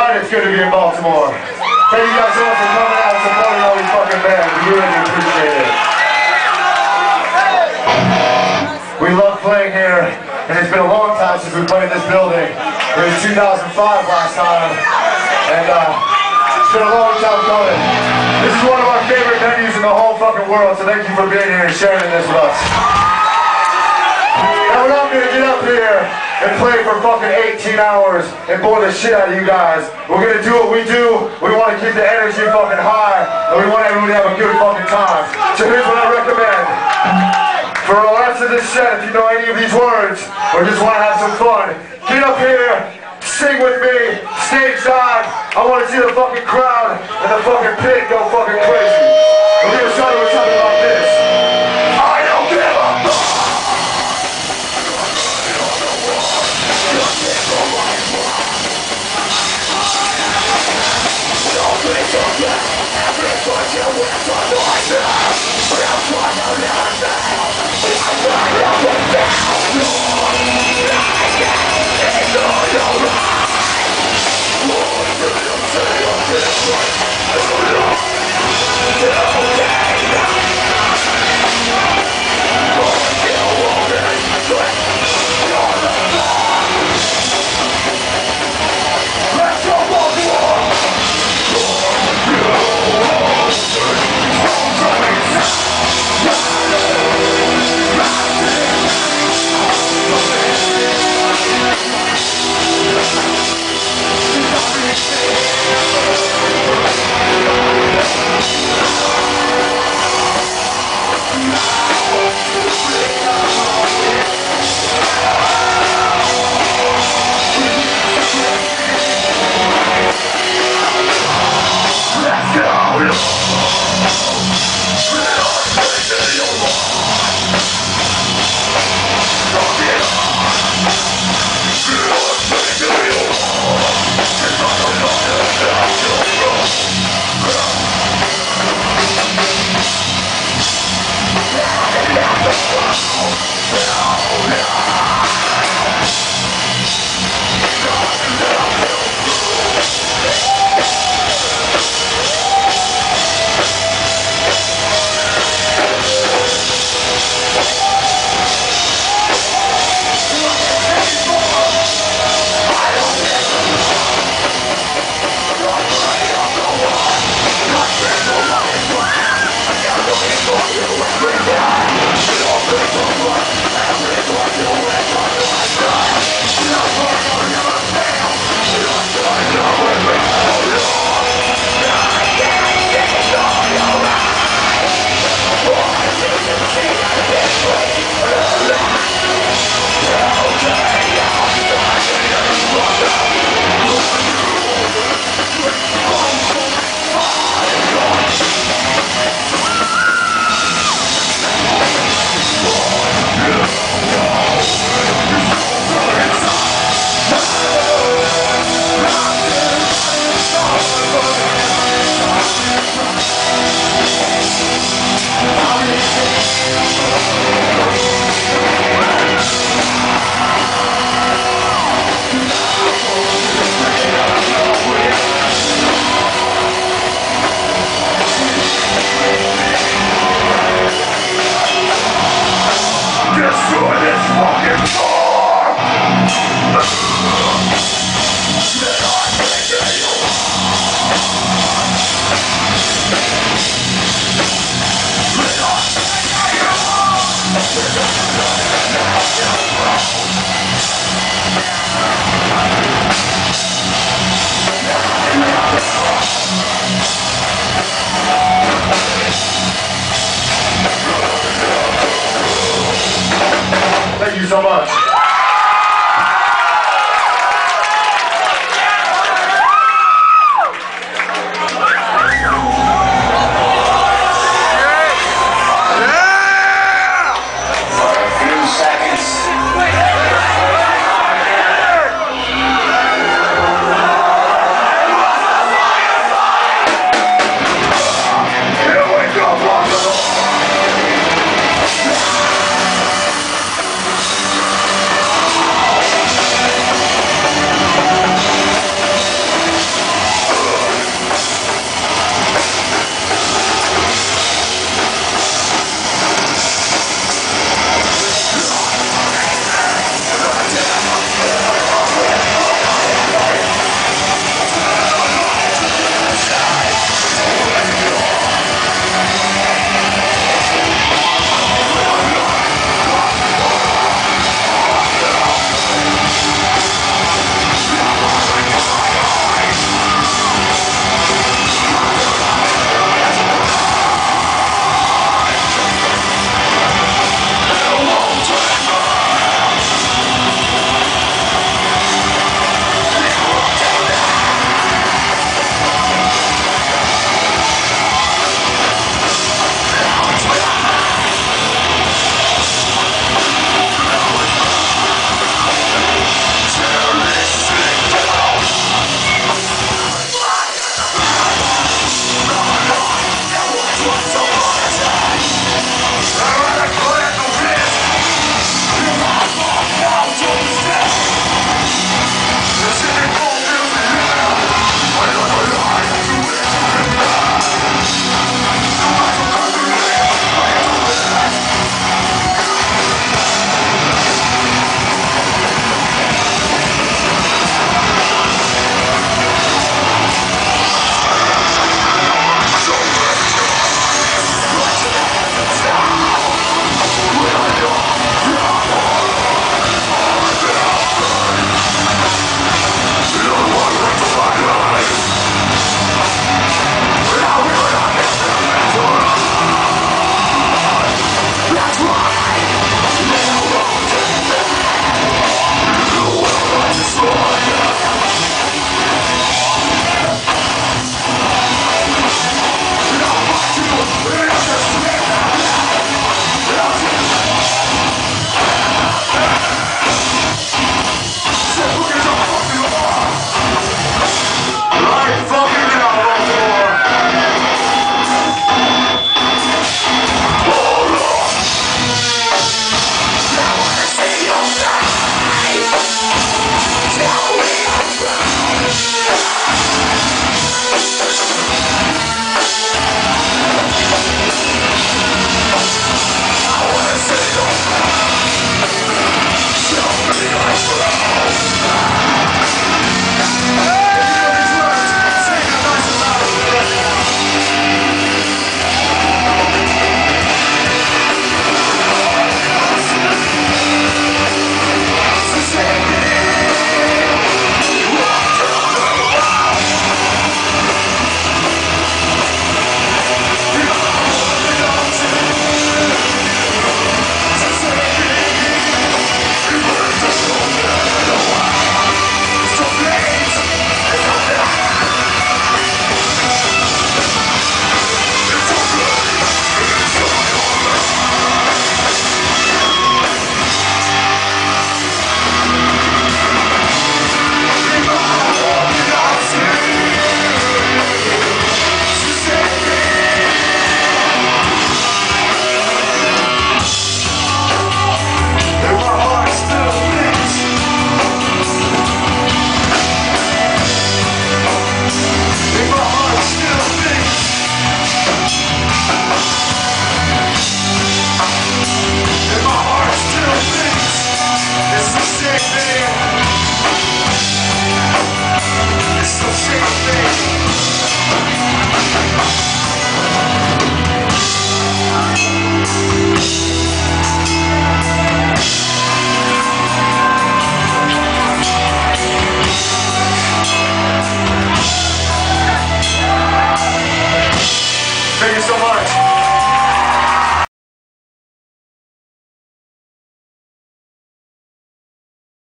tonight it's good to be in Baltimore. Thank you guys so much for coming out and supporting all these fucking bands. We really do appreciate it. We love playing here, and it's been a long time since we played in this building. It was 2005 last time, and it's been a long time coming. This is one of our favorite venues in the whole fucking world, so thank you for being here and sharing this with us. Now we're not going to get up here and play for fucking 18 hours and bore the shit out of you guys. We're going to do what we do. We want to keep the energy fucking high, and we want everybody to have a good fucking time. So here's what I recommend. For the rest of this set, if you know any of these words, or just want to have some fun, get up here, sing with me, stage dive. I want to see the fucking crowd and the fucking pit go fucking crazy. We're going to start with something like this. I don't give a fuck. Thank you so much.